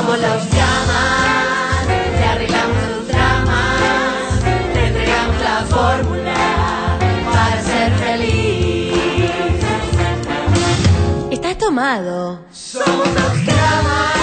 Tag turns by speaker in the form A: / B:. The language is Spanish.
A: Somos los llamas, te arreglamos tus dramas, te entregamos la fórmula para ser feliz.
B: Estás tomado.
A: Somos los llamas.